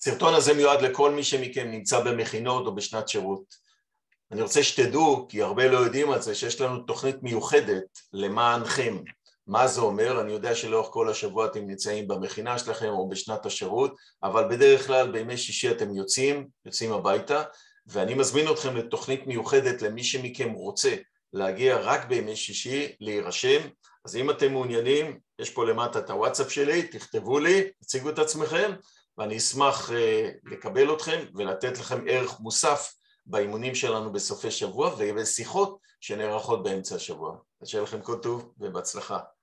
הסרטון הזה מיועד לכל מי שמכם נמצא במכינות או בשנת שירות. אני רוצה שתדעו, כי הרבה לא יודעים על זה, שיש לנו תוכנית מיוחדת למענכם. מה זה אומר? אני יודע שלאורך כל השבוע אתם נמצאים במכינה שלכם או בשנת השירות, אבל בדרך כלל בימי שישי אתם יוצאים הביתה, ואני מזמין אתכם לתוכנית מיוחדת למי שמכם רוצה להגיע רק בימי שישי, להירשם. אז אם אתם מעוניינים, יש פה למטה את הוואטסאפ שלי, תכתבו לי, תציגו את עצמכם, ואני אשמח לקבל אתכם ולתת לכם ערך מוסף באימונים שלנו בסופי שבוע ובשיחות שנערכות באמצע השבוע. אז שיהיה לכם כל טוב ובהצלחה.